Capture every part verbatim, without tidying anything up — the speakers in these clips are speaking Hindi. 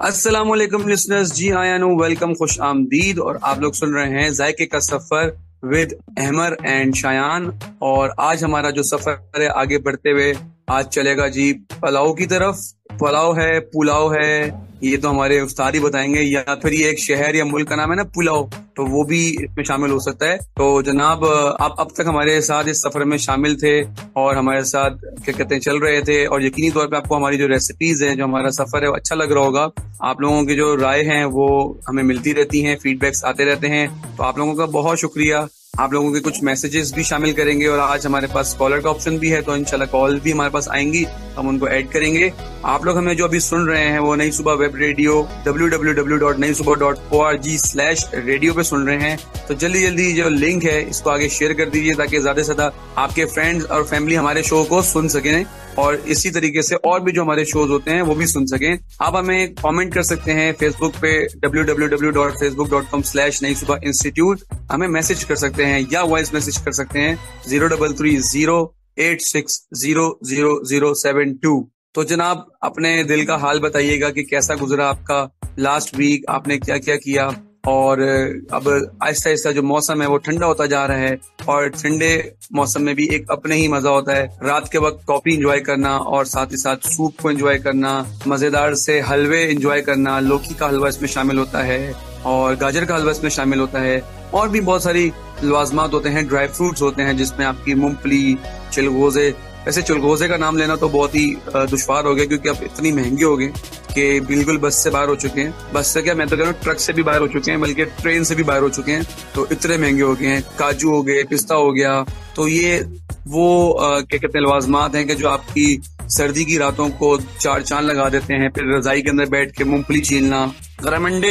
अस्सलाम वालेकुम लिसनर्स, जी आया नो वेलकम, खुश आमदीद। और आप लोग सुन रहे हैं जायके का सफर विद अहमर एंड शायान। और आज हमारा जो सफर है आगे बढ़ते हुए आज चलेगा जी पुलाव की तरफ। पुलाव है, पुलाव है, ये तो हमारे उस्ताद ही बताएंगे, या फिर ये एक शहर या मुल्क का नाम है ना पुलाव, तो वो भी इसमें शामिल हो सकता है। तो जनाब आप अब तक हमारे साथ इस सफर में शामिल थे और हमारे साथ क्या कहते हैं चल रहे थे, और यकीनी तौर पे आपको हमारी जो रेसिपीज हैं, जो हमारा सफर है वो अच्छा लग रहा होगा। आप लोगों की जो राय हैं वो हमें मिलती रहती हैं, फीडबैक्स आते रहते हैं, तो आप लोगों का बहुत शुक्रिया। आप लोगों के कुछ मैसेजेस भी शामिल करेंगे और आज हमारे पास कॉलर का ऑप्शन भी है, तो इंशाल्लाह कॉल भी हमारे पास आएंगी, हम उनको ऐड करेंगे। आप लोग हमें जो अभी सुन रहे हैं वो Nai Subah web radio W W W dot Nai Subah dot O R G slash radio पे सुन रहे हैं। तो जल्दी जल्दी जो लिंक है इसको आगे शेयर कर दीजिए ताकि ज्यादा से ज्यादा आपके फ्रेंड्स और फैमिली हमारे शो को सुन सकें और इसी तरीके से और भी जो हमारे शोज होते हैं वो भी सुन सकें। आप हमें कमेंट कर सकते हैं फेसबुक पे W W W dot Facebook dot com slash Nai Subah institute, हमें मैसेज कर सकते हैं या वॉइस मैसेज कर सकते हैं zero double three zero eight six zero zero zero seven two. तो जनाब अपने दिल का हाल बताइएगा कि कैसा गुजरा आपका लास्ट वीक, आपने क्या क्या किया। और अब आहिस्ता आहिस्ता जो मौसम है वो ठंडा होता जा रहा है और ठंडे मौसम में भी एक अपने ही मजा होता है। रात के वक्त कॉफी एंजॉय करना और साथ ही साथ सूप को एंजॉय करना, मजेदार से हलवे एंजॉय करना। लौकी का हलवा इसमें शामिल होता है और गाजर का हलवा इसमें शामिल होता है, और भी बहुत सारी लवाजमात होते हैं, ड्राई फ्रूट्स होते हैं जिसमें आपकी मूंगफली, चिलगोजे। वैसे चिलगोजे का नाम लेना तो बहुत ही दुश्वार हो गया क्योंकि अब इतनी महंगे हो गए कि बिल्कुल बस से बाहर हो चुके हैं। बस से क्या, मैं तो कह रहा हूँ ट्रक से भी बाहर हो चुके हैं, बल्कि ट्रेन से भी बाहर हो चुके हैं, तो इतने महंगे हो गए हैं। काजू हो गए, पिस्ता हो गया, तो ये वो क्या कहते हैं लवाजमात हैं कि जो आपकी सर्दी की रातों को चार चांद लगा देते हैं। फिर रजाई के अंदर बैठ के मूंगफली छीलना, गरम अंडे,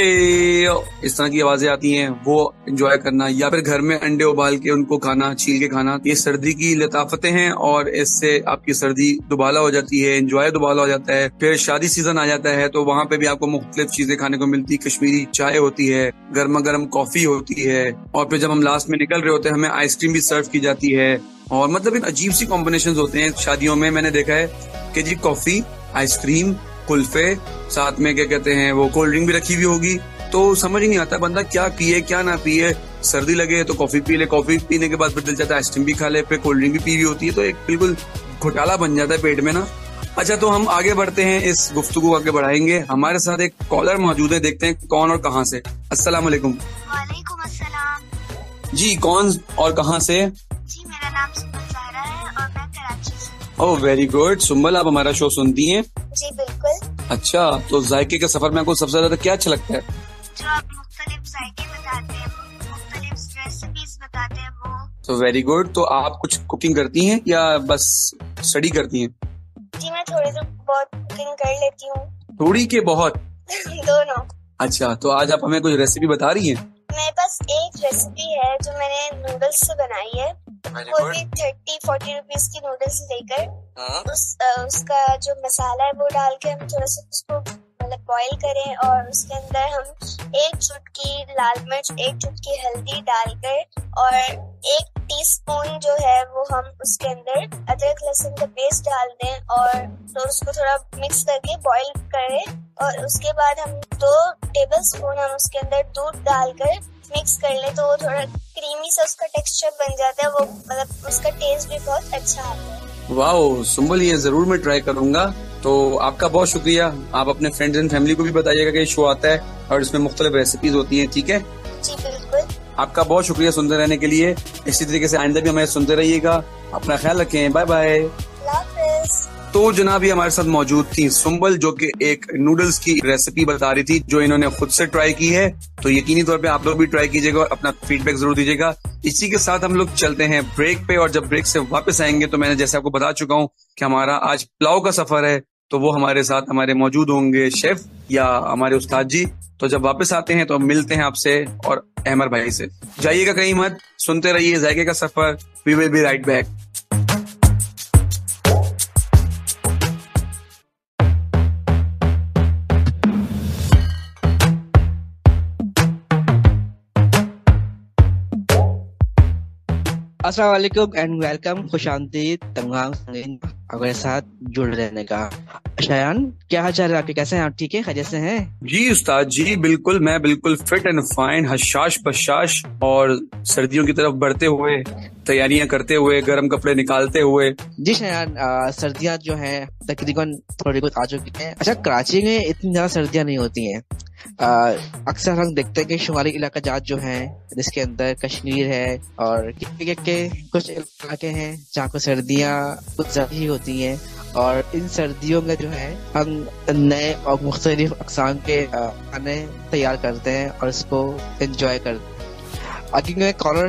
इस तरह की आवाजें आती हैं, वो एंजॉय करना, या फिर घर में अंडे उबाल के उनको खाना, छील के खाना। ये सर्दी की लताफतें हैं और इससे आपकी सर्दी दुबाला हो जाती है, एंजॉय दुबाला हो जाता है। फिर शादी सीजन आ जाता है तो वहाँ पे भी आपको मुख्तलिफ चीजें खाने को मिलती, कश्मीरी चाय होती है, गर्मा गर्म कॉफी होती है, और फिर जब हम लास्ट में निकल रहे होते हैं हमें आइसक्रीम भी सर्व की जाती है। और मतलब इन अजीब सी कॉम्बिनेशन होते हैं शादियों में। मैंने देखा है कि जी कॉफी, आइसक्रीम, कुल्फे, साथ में क्या कहते हैं वो कोल्ड ड्रिंक भी रखी हुई होगी, तो समझ ही नहीं आता बंदा क्या पिए क्या ना पिए। सर्दी लगे तो कॉफी पी ले, कॉफी पीने के बाद फिर दिल चाहता है आइसक्रीम भी खा ले, फिर कोल्ड ड्रिंक भी पी हुई होती है, तो एक बिल्कुल घोटाला बन जाता है पेट में ना। अच्छा, तो हम आगे बढ़ते हैं, इस गुफ्तगू आगे बढ़ाएंगे। हमारे साथ एक कॉलर मौजूद है, देखते हैं कौन और कहाँ से। अस्सलाम वालेकुम। वालेकुम अस्सलाम। जी कौन और कहाँ से? जी मेरा नाम सुबह है और मैं कराची से। Oh very good. सुम्बल, आप हमारा शो सुनती हैं? जी बिल्कुल। अच्छा, तो जायके के सफर में आपको सबसे ज्यादा क्या अच्छा लगता है? जो आप मुख्तलिफ जायके बताते हैं, मुख्तलिफ रेसिपीज बताते हैं वो। तो वेरी गुड। तो आप कुछ कुकिंग करती हैं या बस स्टडी करती हैं? जी मैं थोड़ी तो बहुत कुकिंग कर लेती हूँ। थोड़ी के बहुत? दोनों। अच्छा, तो आज आप हमें कुछ रेसिपी बता रही हैं? मेरे पास एक रेसिपी है जो मैंने नूडल्स से बनाई है। वो भी थर्टी फोर्टी रुपीज की नूडल्स लेकर उस आ, उसका जो मसाला है वो डाल के हम थोड़ा सा उसको मतलब बॉईल करें, और उसके अंदर हम एक चुटकी लाल मिर्च, एक चुटकी हल्दी डालकर और एक टीस्पून जो है वो हम उसके अंदर अदरक लहसुन का पेस्ट डाल दें, और तो उसको थोड़ा मिक्स करके बॉईल करें। और उसके बाद हम दो टेबल स्पून हम उसके अंदर दूध डालकर मिक्स कर ले, तो वो थोड़ा क्रीमी सा उसका टेक्सचर बन जाता है, वो मतलब उसका टेस्ट भी बहुत अच्छा आता है। वाओ सुम्बल, ये जरूर मैं ट्राई करूंगा। तो आपका बहुत शुक्रिया। आप अपने फ्रेंड्स एंड फैमिली को भी बताइएगा कि ये शो आता है और इसमें मुख्तलिफ रेसिपीज होती हैं, ठीक है? जी बिल्कुल। आपका बहुत शुक्रिया सुनते रहने के लिए। इसी तरीके से आइंदा भी हमें सुनते रहिएगा। अपना ख्याल रखें, बाय बाय। तो जनाब ये हमारे साथ मौजूद थी सुम्बल, जो कि एक नूडल्स की रेसिपी बता रही थी जो इन्होंने खुद से ट्राई की है। तो यकीनी तौर पे आप लोग भी ट्राई कीजिएगा और अपना फीडबैक जरूर दीजिएगा। इसी के साथ हम लोग चलते हैं ब्रेक पे, और जब ब्रेक से वापस आएंगे तो मैंने जैसे आपको बता चुका हूँ कि हमारा आज पुलाव का सफर है, तो वो हमारे साथ हमारे मौजूद होंगे शेफ या हमारे उस्ताद जी। तो जब वापस आते हैं तो मिलते हैं आपसे और अहमर भाई से। जाइएगा कहीं मत, सुनते रहिए जायके का सफर। We will be right back. Assalamualaikum and welcome, खुश आमदीद तमाम हमारे साथ जुड़ रहने का। शायान, क्या हाल चाल है आपके? कैसे हैं आप? ठीक है, खैरियत से हैं? जी उस्ताद जी, बिल्कुल मैं बिल्कुल फिट एंड फाइन, हशाश बशाश, और सर्दियों की तरफ बढ़ते हुए, तैयारियां करते हुए, गर्म कपड़े निकालते हुए। जी शायान, सर्दियां जो है तकरीबन थोड़ी बहुत आ चुकी हैं। अच्छा, कराची में इतनी ज्यादा सर्दियां नहीं होती हैं। अक्सर हम देखते हैं कि शुमाली इलाका जात जो है, जिसके अंदर कश्मीर है और के, के कुछ इलाके हैं जहाँ को सर्दियां कुछ ज्यादा ही होती हैं, और इन सर्दियों में जो है हम नए और मुख्तलिफ अक़साम के खाने तैयार करते हैं और इसको एंजॉय करते हैं। आगे में कॉलर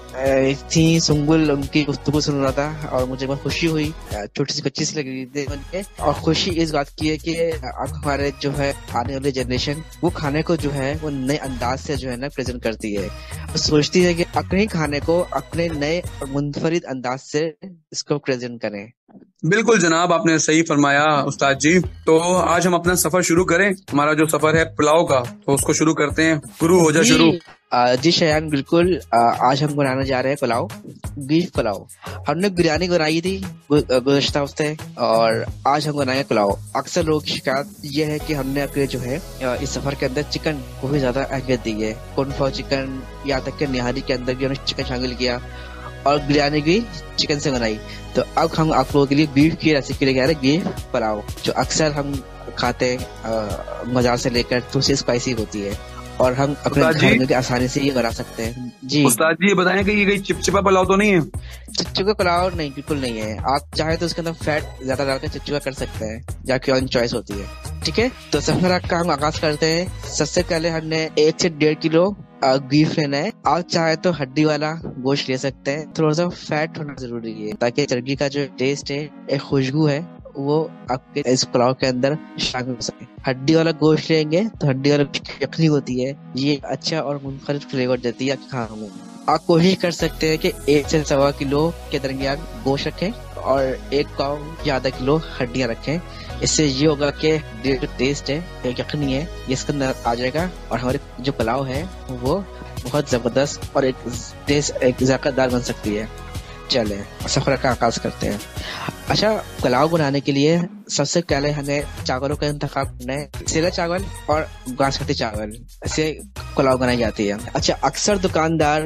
थी सुंबुल, उनकी गुफ्तगू सुन रहा था और मुझे बहुत खुशी हुई, छोटी सी बच्ची सी लग रही थी मुझे, और खुशी इस बात की है कि अब हमारे जो है आने वाली जनरेशन वो खाने को जो है वो नए अंदाज से जो है ना प्रेजेंट करती है, वो सोचती है कि अपने खाने को अपने नए और मुनफरिद अंदाज से इसको प्रेजेंट करें। बिल्कुल जनाब, आपने सही फरमाया उस्ताद जी। तो आज हम अपना सफर शुरू करें। हमारा जो सफर है पुलाव का, तो उसको शुरू करते हैं। गुरु हो जा शुरू। जी शयान, बिल्कुल। आज हम बनाने जा रहे हैं पुलाव, बीफ पुलाव। हमने बिरयानी बनाई थी गुज़श्ता हफ्ते, और आज हम बनाएंगे पुलाव। अक्सर लोगों की शिकायत ये है कि हमने अपने जो है इस सफर के अंदर चिकन को भी ज्यादा अहमियत दी है। कौनफा चिकन, यहाँ तक कि निहारी के अंदर भी हमने चिकन शामिल किया और बिरयानी भी चिकन से बनाई। तो अब हम आप लोगों के लिए बीफ की रेसिपी लेके आ रहे हैं, बीफ पुलाव, जो अक्सर हम खाते हैं बाजार से लेकर, थोड़ी स्पाइसी होती है और हम अपने घर में आसानी से ये बना सकते हैं। जी उस्ताद जी, ये बताएं कि ये कोई चिपचिपा पुलाव तो नहीं है? चिपचिपा पुलाव नहीं, बिल्कुल नहीं है। आप चाहे तो उसके अंदर फैट ज्यादा डालकर चिपचिपा कर सकते हैं, जाके ऑन चॉइस होती है। ठीक है, तो सफर का हम आगाज करते हैं। सबसे पहले हमने एक से डेढ़ किलो बीफ लेना है। आप चाहे तो हड्डी वाला गोश्त ले सकते हैं। थोड़ा सा फैट होना जरूरी है ताकि चर्बी का जो टेस्ट है, एक खुशबू है, वो आपके इस पुलाव के अंदर शामिल हो सके। हड्डी वाला गोश्त लेंगे तो हड्डी वाला यखनी होती है, ये अच्छा और मुनफरिद फ्लेवर देती है खाने में। आप कोशिश कर सकते हैं कि एक से सवा किलो के दरमियान गोश्त रखें और एक पाव या आधा किलो हड्डियां रखें। इससे ये होगा कि जो टेस्ट है, यखनी है, ये इसके अंदर आ जाएगा और हमारे जो पुलाव है वो बहुत जबरदस्त और एक टेस्ट एक जायकादार बन सकती है। चले सफर का आगाज करते हैं। अच्छा, पुलाव बनाने के लिए सबसे पहले हमें चावलों का इंतखाब करना है। सेला चावल और बासमती चावल से पुलाव बनाई जाती है। अच्छा, अक्सर दुकानदार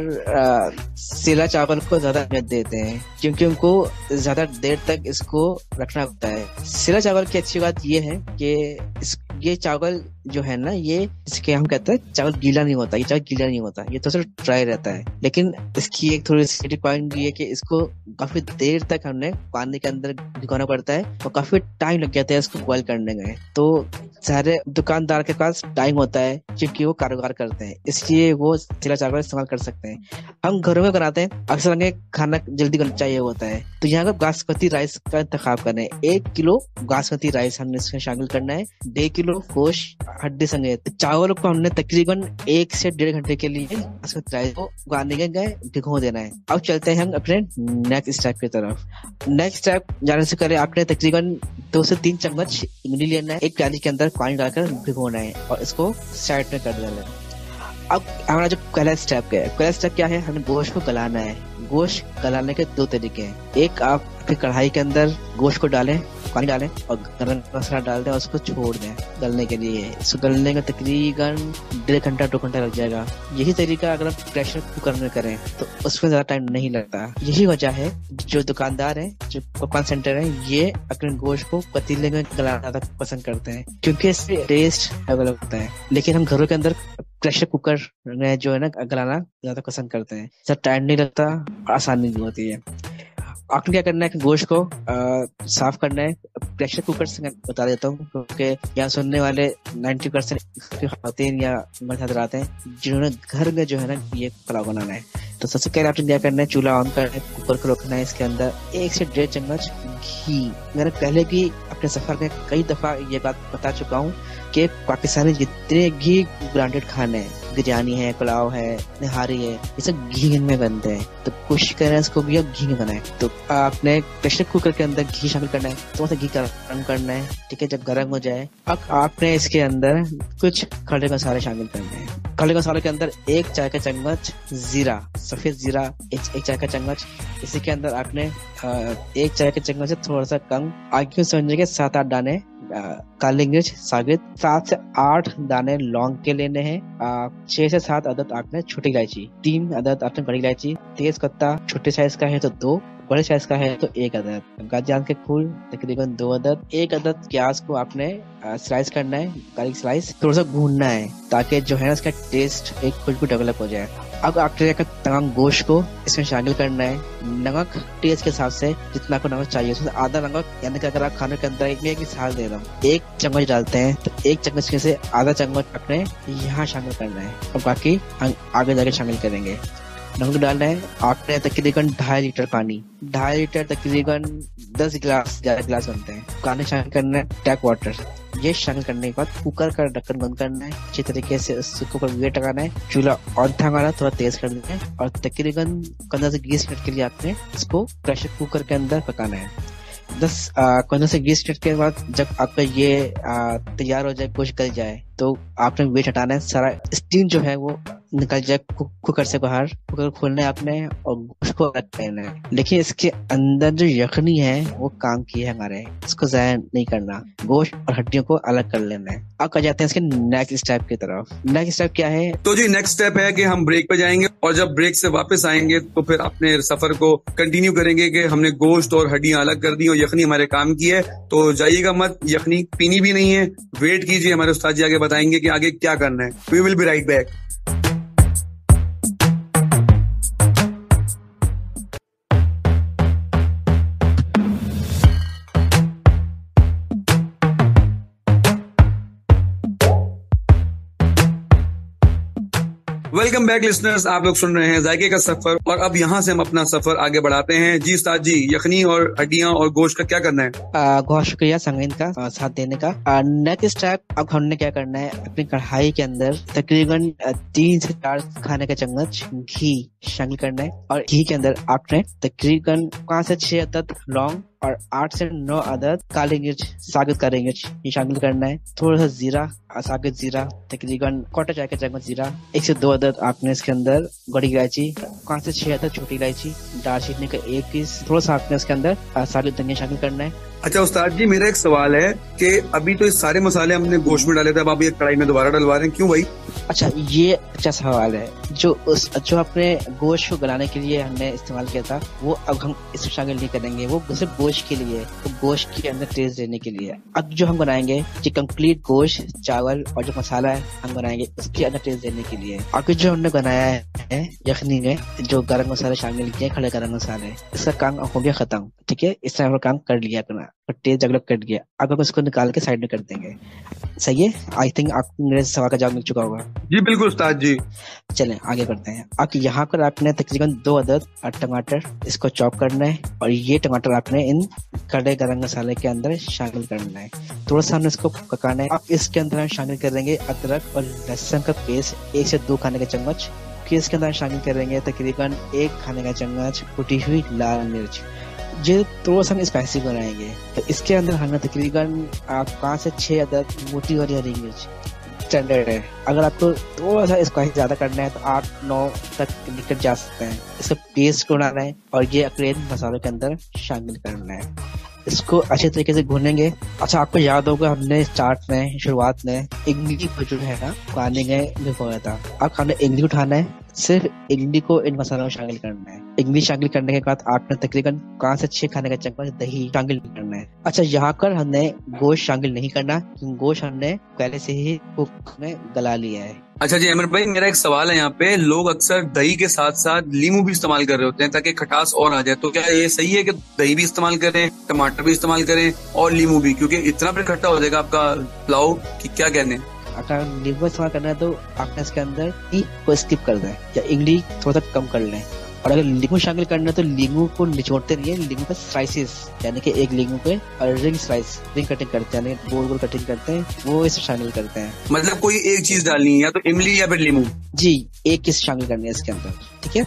सेला चावल को ज्यादा अहमियत देते हैं क्योंकि उनको ज्यादा देर तक इसको रखना होता है। सेला चावल की अच्छी बात ये है कि इस ये चावल जो है ना, ये इसके हम कहते हैं चावल गीला नहीं होता, ये चावल गीला नहीं होता, ये तो सिर्फ ड्राई रहता है। लेकिन इसकी एक थोड़ी सी पॉइंट ये है कि इसको काफी देर तक हमने पानी के अंदर भिगोना पड़ता है और काफी टाइम लग जाता है इसको बॉयल करने में। तो सारे दुकानदार के पास टाइम होता है क्योंकि वो कारोबार करते हैं, इसलिए वो सेला चावल इस्तेमाल कर सकते हैं। हम घरों में बनाते हैं, अक्सर हमें खाना जल्दी करना चाहिए होता है, तो यहाँ पर बासमती राइस का इंतखाब करना है। एक किलो बासमती राइस हमने इसमें शामिल करना है। डेढ़ किलो गोश्त हड्डी संगे। चावल को हमने तकरीबन एक से डेढ़ घंटे के लिए बासमती राइस को उगाने के गए भिगो देना है। अब चलते हैं हम अपने नेक्स्ट स्टेप की तरफ। नेक्स्ट स्टेप जाने से पहले आपने तकरीबन दो से तीन चम्मच इमली लेना है, एक प्याली के अंदर पानी डालकर भिगोना है और इसको साइड में कर देना है। अब हमारा जो पहला स्टेप है, पहला स्टेप क्या है, हमें गोश्त को गलाना है। गोश्त गलाने के दो तरीके हैं। एक, आप फिर कढ़ाई के अंदर गोश्त को डालें, पानी डालें और गरम मसाला डाल दें और उसको छोड़ दें गलने के लिए। इसको गलने में तकरीबन डेढ़ घंटा दो घंटा लग जाएगा। यही तरीका अगर आप प्रेशर कुकर में करें तो उसमें ज्यादा टाइम नहीं लगता। यही वजह है जो दुकानदार है, जो पकवान सेंटर है, ये अपने गोश्त को पतीले में गलाना ज्यादा पसंद करते हैं क्योंकि इससे टेस्ट अवेलेबल होता है। लेकिन हम घरों के अंदर प्रेशर कुकर में जो है ना गलाना ज्यादा पसंद करते हैं, ज्यादा टाइम नहीं लगता और आसानी भी होती है। आपने क्या करना है कि गोश्त को आ, साफ करना है। प्रेशर कुकर से मैं बता देता हूँ क्योंकि यहाँ सुनने वाले नब्बे परसेंट खातन या मर्द हज़रात हैं जिन्होंने घर में जो है ना ये पुलाव बनाना है। तो सबसे पहले आपने क्या करना है, चूल्हा ऑन करना है, कुकर को रखना है, इसके अंदर एक से डेढ़ चम्मच घी। मैंने पहले भी अपने सफर में कई दफा ये बात बता चुका हूँ कि पाकिस्तानी जितने घी ब्रांडेड खाने हैं बिरयानी है, पुलाव है, निहारी है, ये सब घी में बनते हैं। तो कोशिश करें इसको भी आप घी में बनाए। तो आपने प्रेशर कुकर के अंदर घी शामिल करना है, थोड़ा सा घी गर्म करना है, ठीक है। जब गर्म हो जाए अब आपने इसके अंदर कुछ खड़े मसाले शामिल करने हैं। खड़े मसाले के अंदर एक चाय का चम्मच जीरा, सफेद जीरा एक, एक चाय का चम्मच। इसी के अंदर आपने एक चाय के चम्मच से थोड़ा सा कम, आगे समझिए के सात आठ दाने काली मिर्च साबित, सात से आठ दाने लौंग के लेने हैं, छह से सात अदद आपने छोटी इलायची, तीन अदद आपने बड़ी इलायची, तेज पत्ता छोटे साइज का है तो दो, बड़े साइज का है तो एक अदद, गाजर के फूल तकरीबन दो अदद, एक अदद प्याज को आपने स्लाइस करना है, बारीक स्लाइस, थोड़ा सा भूनना है ताकि जो है ना इसका टेस्ट एक खुशबू डेवलप हो जाए। अब आपने तमाम गोश्त को इसमें शामिल करना है। नमक टेस्ट के हिसाब से जितना आपको नमक चाहिए उसमें आधा नमक, यानी कि अगर आप खाने के अंदर एक मिसाल दे रहा हूँ, एक चम्मच डालते हैं तो एक चम्मच में से आधा चम्मच अपने यहाँ शामिल करना है और बाकी हम आगे जाके शामिल करेंगे। नमक डालना है आपने तकरीबन ढाई लीटर पानी, ढाई लीटर तकरीबन दस गिलास ग्यारह गिलास बनते हैं पानी शामिल करना है। टैप वाटर ये शामिल करने के बाद कुकर का ढक्कन बंद करना है, अच्छी तरीके से उसके ऊपर वेट लगाना है, चूल्हा ऑन था थोड़ा तेज कर देना है और तकरीबन पंद्रह से बीस मिनट के लिए आपने इसको प्रेशर कुकर के अंदर पकाना है। दस पंद्रह से बीस मिनट के बाद जब आपका ये तैयार हो जाए, गोश्त गल जाए, तो आपने वेट हटाना है, सारा स्टीम जो है वो निकल जाए कुकर से बाहर। कुकर खोलना है आपने और गोश्त को अलग करना है। लेकिन इसके अंदर जो यखनी है वो काम की है हमारे, इसको ज़ाया नहीं करना, गोश्त और हड्डियों को अलग कर लेना है। अब कर जाते हैं इसके नेक्स्ट स्टेप की तरफ। नेक्स्ट स्टेप क्या है? तो जी नेक्स्ट स्टेप है कि हम ब्रेक पे जाएंगे और जब ब्रेक से वापस आएंगे तो फिर अपने सफर को कंटिन्यू करेंगे कि हमने गोश्त और हड्डियां अलग कर दी और यखनी हमारे काम की है। तो जाइएगा मत, यखनी पीनी भी नहीं है, वेट कीजिए, हमारे उस्ताद जी आगे बताएंगे कि आगे क्या करना है। We will be right back. Welcome back listeners, आप लोग सुन रहे हैं जायके का सफर और अब यहाँ से हम अपना सफर आगे बढ़ाते हैं। जी उस्ताद जी, यखनी और हड्डियां और गोश्त का क्या करना है? बहुत शुक्रिया संगीन का आ, साथ देने का। नेक्स्ट स्टेप अब हमने क्या करना है, अपनी कढ़ाई के अंदर तकरीबन तीन से चार खाने का चम्मच घी शामिल करना है और घी के अंदर आपने तकरीबन पाँच से छह अदद लौंग और आठ से नौ अदद काली मिर्च, साबित काली मिर्च ये शामिल करना है। थोड़ा सा जीरा, साबित जीरा तकरीबन क्वार्टर चाय का चम्मच जीरा, एक से दो अदद आपने इसके अंदर बड़ी इलायची, पाँच से छह अदद छोटी इलायची, दालचीनी का एक पीस, थोड़ा सा आपने इसके अंदर साबित धनिया शामिल करना है। अच्छा उस्ताद जी, मेरा एक सवाल है कि अभी तो ये सारे मसाले हमने गोश्त में डाले थे, अब आप ये कढ़ाई में दोबारा डलवा रहे हैं, क्यों भाई? अच्छा, ये अच्छा सवाल है। जो उस जो अपने गोश्त को गलाने के लिए हमने इस्तेमाल किया था वो अब हम इसमें शामिल नहीं करेंगे, वो सिर्फ गोश्त के लिए, तो गोश्त के अंदर टेस्ट देने के लिए। अब जो हम बनाएंगे जो कंप्लीट गोश्त, चावल और जो मसाला है हम बनाएंगे उसके अंदर टेस्ट देने के लिए। और जो हमने बनाया है यखनी में जो गरम मसाले शामिल किए, खड़े गरम मसाले, इसका काम हो गया खत्म, ठीक है। इस तरह काम कर लिया अपना और टेस्ट डेवलप कर गया। अब हम इसको निकाल के साइड में कर देंगे, सही है? आई थिंक आपको मेरे सवाल का जवाब मिल चुका होगा। जी बिल्कुल उस्ताद जी। चलें आगे बढ़ते हैं। अब यहाँ पर आपने तकरीबन दो अदद टमाटर इसको चॉप करना है और ये टमाटर आपने इन खड़े गरम मसाले के अंदर शामिल करना है। थोड़ा सा हमने इसको पकाना है। अब इसके अंदर हम शामिल करेंगे अदरक और लहसुन का पेस्ट, एक से दो खाने के चम्मच। फिर इसके अंदर शामिल करेंगे तकरीबन एक खाने का चम्मच कुटी हुई लाल मिर्च। ये थोड़ा सा हम स्पाइसी बनाएंगे तो इसके अंदर हमने तकरीबन पाँच से छह अदद मोटी वाली हरी मिर्च स्टैंडर्ड है। अगर आपको थोड़ा सा स्पाइसी ज्यादा करना है तो आठ नौ तक निकल जा सकते हैं। इसका पेस्ट बनाना है और ये अकरेन मसालों के अंदर शामिल करना है। इसको अच्छे तरीके से भूनेंगे। अच्छा, आपको याद होगा हमने स्टार्ट में शुरुआत में इमली को जो है ना पानी में भिगोया था। अब हमने इमली उठाना है, सिर्फ इमली को इन मसालों में शामिल करना है। इमली शामिल करने के बाद आपने तकरीबन पाँच से छह खाने का चम्मच दही शामिल करना है। अच्छा, यहाँ पर हमने गोश्त शामिल नहीं करना क्योंकि गोश्त हमने पहले से ही कुक में गला लिया है। अच्छा जी अहमर भाई, मेरा एक सवाल है यहाँ पे, लोग अक्सर दही के साथ साथ लीमू भी इस्तेमाल कर रहे होते हैं ताकि खटास और आ जाए, तो क्या ये सही है कि दही भी इस्तेमाल करें, टमाटर भी इस्तेमाल करें और लीमू भी, क्योंकि इतना फिर खट्टा हो जाएगा आपका पुलाव कि क्या कहने? अगर लीमू इस्तेमाल करना है तो आपने इसके अंदर ई को स्किप कर दें या इमली थोड़ा सा कम कर लें और अगर लीमू शामिल करना है तो लीमू को निचोड़ते नहीं है, लीमू का स्लाइसेस यानी कि एक लीमू पे रिंग स्लाइस रिंग कटिंग करते हैं, गोल गोल कटिंग करते हैं, वो इसे शामिल करते हैं। मतलब कोई एक चीज डालनी है, या तो इमली या फिर लीमू? जी, एक चीज शामिल करनी है इसके अंदर, ठीक है।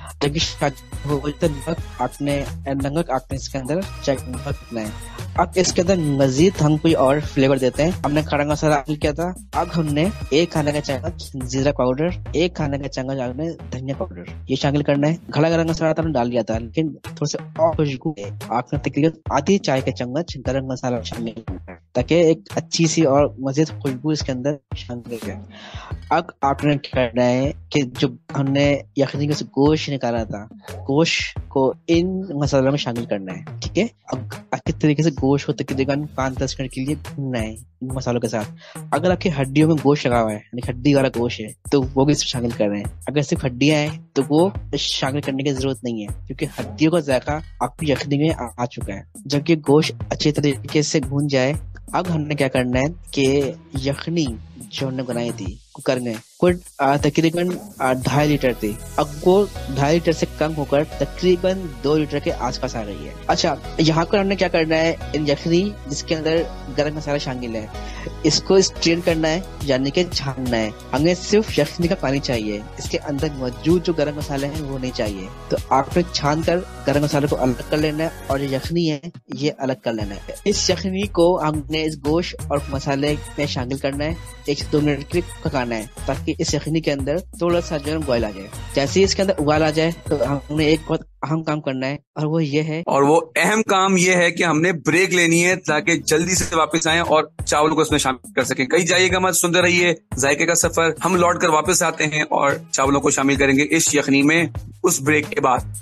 आपने नमक आपने इसके अंदर चेक करना है। अब इसके अंदर मजीद हम कोई और फ्लेवर देते हैं। हमने खड़ा मसाला शामिल किया था, अब हमने एक खाने का चम्मच जीरा पाउडर, एक खाने का चम्मच आपने धनिया पाउडर ये शामिल करना है। खड़ा गरम मसाला तो हमने डाल दिया था, लेकिन थोड़ा सा और खुशबू आपने तकरीबन आधी चाय के चम्मच गरम मसाला शामिल करना है, ताकि एक अच्छी सी और मजीद खुशबू इसके अंदर शामिल है। अब आपने क्या करना है कि जो हमने यखनी का गोश्त निकाला था, गोश्त को इन मसालों में शामिल करना है, ठीक है। अब अच्छे तरीके से गोश्त को तकरीबन पाँच दस मिनट के लिए भूनना है इन मसालों के साथ। अगर आपकी हड्डियों में गोश्त लगा हुआ है, यानी हड्डी वाला गोश्त है, तो वो भी इसमें शामिल कर रहे हैं। अगर सिर्फ हड्डियां हैं तो वो शामिल करने की जरूरत नहीं है, क्योंकि हड्डियों का जायका आपकी यखनी में आ, आ चुका है। जब ये गोश्त अच्छे तरीके से भून जाए, अब हमने क्या करना है कि यखनी जो हमने बनाई थी कुकर में, वो तकरीबन ढाई लीटर थी, अब वो ढाई लीटर से कम होकर तकरीबन दो लीटर के आसपास आ रही है। अच्छा, यहाँ पर हमने क्या करना है, इन यखनी जिसके अंदर गरम मसाला शामिल है, इसको स्ट्रेन करना है, यानी कि छानना है। हमें सिर्फ यखनी का पानी चाहिए, इसके अंदर मौजूद जो गरम मसाले हैं वो नहीं चाहिए। तो आपने छान कर गरम मसाले को अलग कर लेना है, और जो यखनी है ये अलग कर लेना है। इस यखनी को हमने इस गोश्त और मसाले में शामिल करना है, एक से दो मिनट के लिए पकाना है, ताकि इस यखनी के अंदर थोड़ा सा जो बॉयल आ जाए। जैसे ही इसके अंदर उबाल आ जाए तो हमने एक बहुत अहम काम करना है, और वो ये है और वो अहम काम ये है कि हमने ब्रेक लेनी है, ताकि जल्दी से वापस आए और चावल को इसमें शामिल कर सकें। कहीं जाइएगा मत, सुनते रहिए जायके का सफर। हम लौट कर वापस आते हैं और चावलों को शामिल करेंगे इस यखनी में उस ब्रेक के बाद।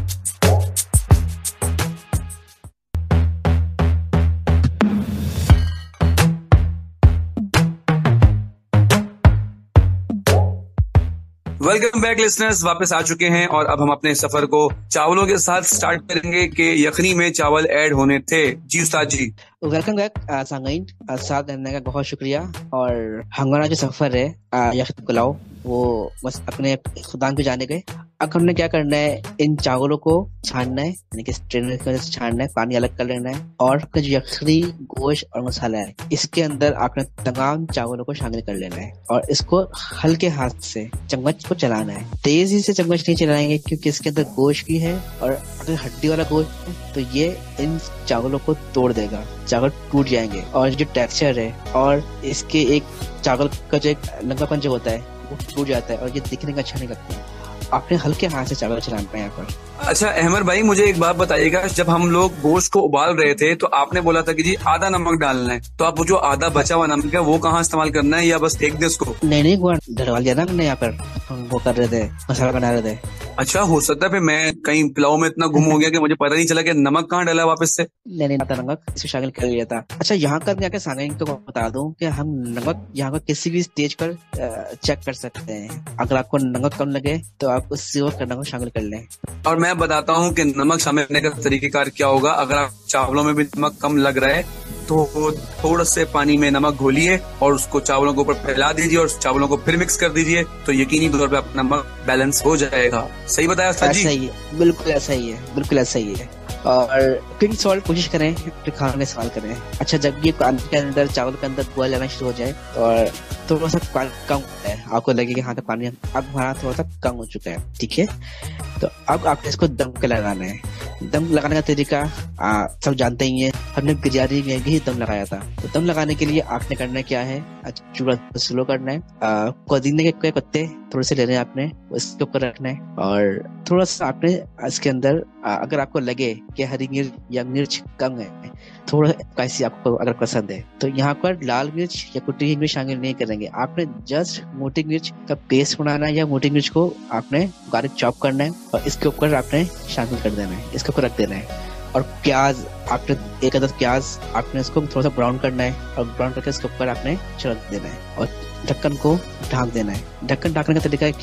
वेलकम बैक लिसनर्स, वापस आ चुके हैं और अब हम अपने सफर को चावलों के साथ स्टार्ट करेंगे कि यखनी में चावल ऐड होने थे। जी उस्ताद जी। वेलकम बैक सामीन, साथ रहने का बहुत शुक्रिया। और हमारा जो सफर है यखनी पुलाव, वो बस अपने खुदान पे जाने गए। अब हमने क्या करना है, इन चावलों को छानना है, यानी कि स्ट्रेनर की वजह से छानना है, पानी अलग कर लेना है, और जो यखनी गोश्त और मसाला है इसके अंदर आपने तमाम चावलों को शामिल कर लेना है, और इसको हल्के हाथ से चम्मच को चलाना है। तेजी से चम्मच नहीं चलाएंगे, क्योंकि इसके अंदर गोश्त भी है, और अगर हड्डी वाला गोश्त है तो ये इन चावलों को तोड़ देगा, चावल टूट जाएंगे, और जो टेक्सचर है और इसके एक चावल का जो एक लंगापन जो होता है वो टूट जाता है, और ये दिखने का अच्छा नहीं लगता है। आपने हल्के हाथ से चावल चलाना है यहाँ पर। अच्छा अहमर भाई, मुझे एक बात बताइएगा, जब हम लोग गोश्त को उबाल रहे थे तो आपने बोला था कि जी आधा नमक डालना है, तो आप वो जो आधा बचा हुआ नमक है वो कहाँ इस्तेमाल करना है, या बस फेंक दे उसको? नहीं नहीं, वो डलवा लिया ना हमने, यहाँ पर हम वो कर रहे थे, मसाला बना रहे थे। अच्छा, हो सकता है फिर मैं कहीं पुलाव में इतना गुम हो गया कि मुझे पता नहीं चला कि नमक कहाँ डाला वापस से। नहीं नहीं, आता नमक इसमें शामिल कर लिया था। अच्छा, यहाँ कर जाके सामीन को बता दूं कि हम नमक यहाँ पर किसी भी स्टेज पर चेक कर सकते हैं। अगर आपको नमक कम लगे तो आप उस नमक शामिल कर लें। और मैं बताता हूँ कि नमक शामिल करने का तरीकेकार क्या होगा। अगर आप चावलों में भी नमक कम लग रहा है तो थोड़ा से पानी में नमक घोलिए और उसको चावलों के ऊपर फैला दीजिए और चावलों को फिर मिक्स कर दीजिए, तो यकीनी तौर पे आपका नमक बैलेंस हो जाएगा। सही बताया सर जी? सही है, बिल्कुल ऐसा ही है, बिल्कुल ऐसा ही है। और पिंक सॉल्ट कोशिश करें, फिर खाने का इस्तेमाल करें। अच्छा, जब ये पानी के अंदर चावल के अंदर बॉयल आना शुरू हो जाए और थोड़ा सा पानी कम है, आपको लगे कि हाँ तो पानी अब हमारा थोड़ा सा कम हो चुका है, ठीक है, तो अब आपको इसको दम के लगाना है। दम लगाने का तरीका आ, सब जानते ही हैं, हमने बिरयानी में भी दम लगाया था। तो दम लगाने के लिए आपने करना क्या है, चूल्हा स्लो करना है, पुदीने के पत्ते थोड़े से लेने हैं आपने, इसके ऊपर रखना है, और थोड़ा सा आपने इसके अंदर आ, अगर आपको लगे कि हरी मिर्च या मिर्च कम है, थोड़ा स्पाइसी आपको अगर पसंद है, तो यहाँ पर लाल मिर्च या कुटी हुई मिर्च शामिल नहीं करेंगे। आपने जस्ट मोटी मिर्च का पेस्ट बनाना है, या मोटी मिर्च को आपने बारीक चॉप करना है और इसके ऊपर आपने शामिल कर देना है, इसके ऊपर रख देना है। और प्याज आपने एक अदद प्याज आपने इसको थोड़ा सा ब्राउन करना है, और ब्राउन करके इसके ऊपर आपने छिड़क देना है, और ढक्कन को ढांक देना है। ढक्कन ढाकने का तरीका क्या है,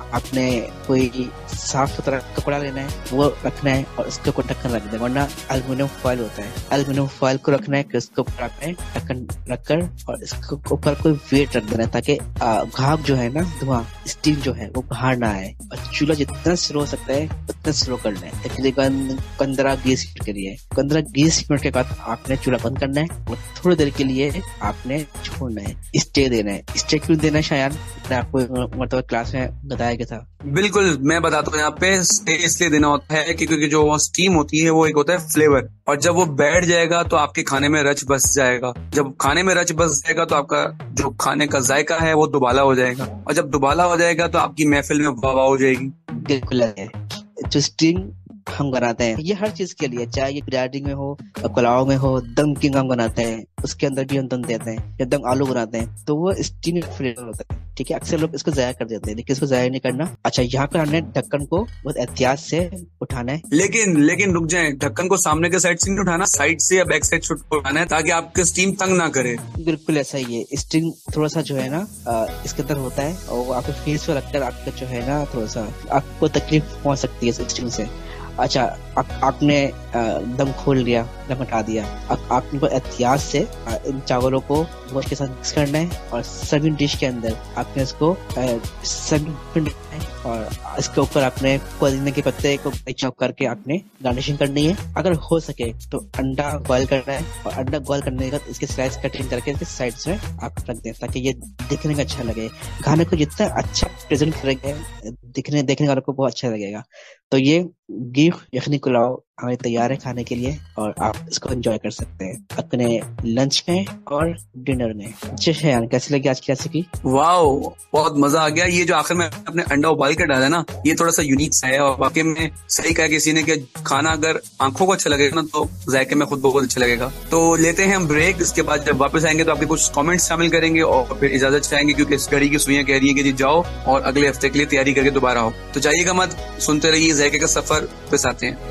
आपने कोई साफ सुथरा कपड़ा लेना है, वो रखना है और उसके ऊपर ढक्कन रख देना, वरना एल्युमिनियम फॉइल होता है, एल्युमिनियम फॉइल को रखना है कि उसके ऊपर आपने ढक्कन रखकर और इसके ऊपर कोई वेट रख देना है ताकि भाप जो है ना, धुआं, स्टीम जो है वो बाहर ना आए। और चूल्हा जितना स्लो हो सकता है उतना स्लो कर लें, तकरीबन पंद्रह बीस मिनट के लिए। पंद्रह बीस मिनट के बाद आपने चूल्हा बंद करना है और थोड़ी देर के लिए आपने छोड़ना है, स्टे देना है। स्टे क्यों देना है शायद आपको मतलब क्लास में बताया गया था? बिल्कुल, मैं बताता हूँ यहाँ पे स्टे इसलिए देना होता है कि क्योंकि जो स्टीम होती है वो एक होता है फ्लेवर, और जब वो बैठ जाएगा तो आपके खाने में रच बस जाएगा। जब खाने में रच बस जाएगा तो आपका जो खाने का जायका है वो दुबाला हो जाएगा, और जब दुबाला हो जाएगा तो आपकी महफिल में वाह वाह हो जाएगी। बिल्कुल है, जो स्टीम हम बनाते हैं ये हर चीज के लिए, चाहे ये बिरयानी में हो, पुलाव में हो, दम किंग हम बनाते हैं उसके अंदर भी हम दम देते हैं, या दम आलू बनाते हैं तो वो स्टीम फ्लेवर होता है। ठीक है, अक्सर लोग इसको जाया कर देते हैं, लेकिन इसको जाया नहीं करना। अच्छा, यहाँ पर हमने ढक्कन को बहुत एहतियात से उठाना है। लेकिन लेकिन रुक जाए, ढक्कन को सामने के साइड से नहीं उठाना, साइड से या बैक साइड से उठाना है ताकि आपके स्टीम तंग ना करे। बिल्कुल ऐसा ही है, स्टीम थोड़ा सा जो है ना इसके अंदर होता है और आपके फेस पे रखकर आपका जो है ना थोड़ा सा आपको तकलीफ पहुंच सकती है स्टीम से। अच्छा, आ, आपने दम खोल लिया, दम हटा दिया, आ, आपने एहतियात से आ, इन चावलों को गोश्त के साथ मिक्स करना है और सर्विंग डिश के अंदर आपने इसको सर्विंग और इसके ऊपर आपने पुदीने के पत्ते को चॉप करके आपने गार्निशिंग करनी है। अगर हो सके तो अंडा बॉईल करना है और अंडा बॉईल करने के बाद इसके स्लाइस कटिंग करके इसके साइड्स में आप रख दें ताकि ये दिखने में अच्छा लगे। खाने को जितना अच्छा प्रेजेंट करेंगे दिखने देखने वालों को बहुत अच्छा लगेगा। तो ये गीफ यखनी पुलाव हमें तैयार है खाने के लिए और आप इसको एंजॉय कर सकते हैं अपने लंच में और डिनर में। जी शयान, कैसी लगी आज की रेसिपी? वाओ, बहुत मजा आ गया। ये जो आखिर में अपने अंडा उबाल कर डाला ना, ये थोड़ा सा यूनिक सा है और वाकई में सही कहा किसी ने कि खाना अगर आंखों को अच्छा लगेगा ना तो जायके में खुद बहुत अच्छा लगेगा। तो लेते हैं हम ब्रेक, इसके बाद जब वापस आएंगे तो आपके कुछ कमेंट्स शामिल करेंगे और फिर इजाजत चाहेंगे क्योंकि इस घड़ी की सुइयां कह रही है कि जी जाओ और अगले हफ्ते के लिए तैयारी करके दोबारा आओ। तो जाइएगा मत, सुनते रहिए जायके का सफर, वापस आते हैं।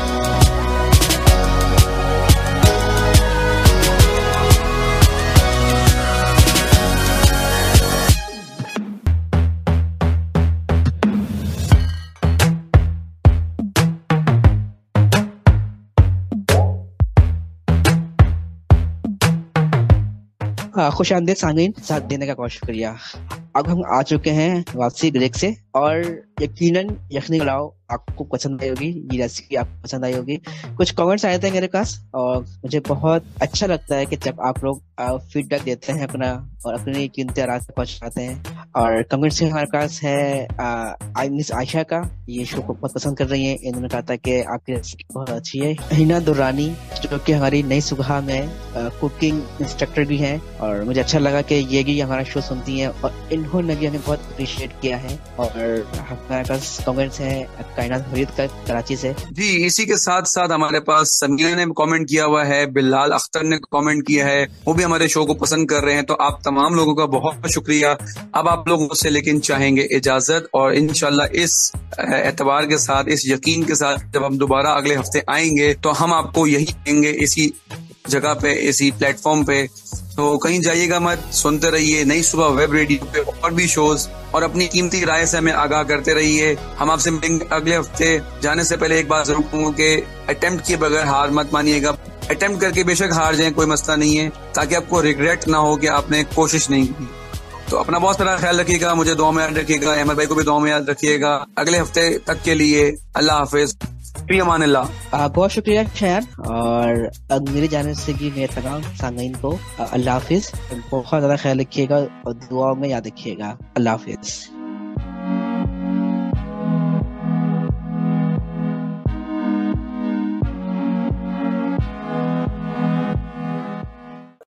खुश आमदीद सामीन, साथ देने का बहुत शुक्रिया। अब हम आ चुके हैं वापसी ब्रेक से और यकीनन यखनी पुलाव आपको पसंद आई होगी, ये रेसिपी आपको पसंद आई होगी। कुछ कमेंट्स आए थे मेरे पास और मुझे बहुत अच्छा लगता है कि जब आप लोग फीडबैक देते हैं अपना और अपनी कीमती राय तक पहुंचाते हैं। और कमेंट्स हमारे पास है आई मिस आयशा का, ये शो को बहुत पसंद कर रही है, इन्होंने कहा था कि आपकी रेसिपी बहुत अच्छी है। हिना दुरानी जो कि हमारी नई सुबह में कुकिंग इंस्ट्रक्टर भी हैं और मुझे अच्छा लगा कि ये भी हमारा शो सुनती हैं और इन्होंने भी हमें बहुत अप्रिशिएट किया है। और हमारे पास कमेंट्स है कायनात फरीद का कराची से। जी, इसी के साथ साथ हमारे पास समीरा ने कमेंट किया हुआ है, बिलाल अख्तर ने कमेंट किया है, वो भी हमारे शो को पसंद कर रहे हैं। तो आप तमाम लोगों का बहुत शुक्रिया। अब आप लोगों से लेकिन चाहेंगे इजाजत और इंशाल्लाह इस एतबार के साथ, इस यकीन के साथ जब हम दोबारा अगले हफ्ते आएंगे तो हम आपको यही देंगे इसी जगह पे, इसी प्लेटफॉर्म पे। तो कहीं जाइएगा मत, सुनते रहिए नई सुबह वेब रेडियो पे और भी शोज और अपनी कीमती राय से हमें आगाह करते रहिए। हम आपसे मिलेंगे अगले हफ्ते। जाने से पहले एक बात जरूर कहूँगा कि अटेम्प्ट किए बगैर हार मत मानिएगा। अटेम्प्ट करके बेशक हार जाए, कोई मसला नहीं है, ताकि आपको रिग्रेट ना हो कि आपने कोशिश नहीं की। तो अपना बहुत सारा ख्याल रखिएगा, मुझे दुआ में याद रखिएगा, अहमद भाई को भी दुआ में याद रखिएगा। अगले हफ्ते तक के लिए अल्लाह हाफिज, अमान अल्लाह। बहुत शुक्रिया शयान और मेरे जाने से भी मेरे तमाम सामीन को अल्लाह हाफिज। बहुत ज्यादा ख्याल रखिएगा और दुआ में याद रखिएगा। अल्लाह हाफिज।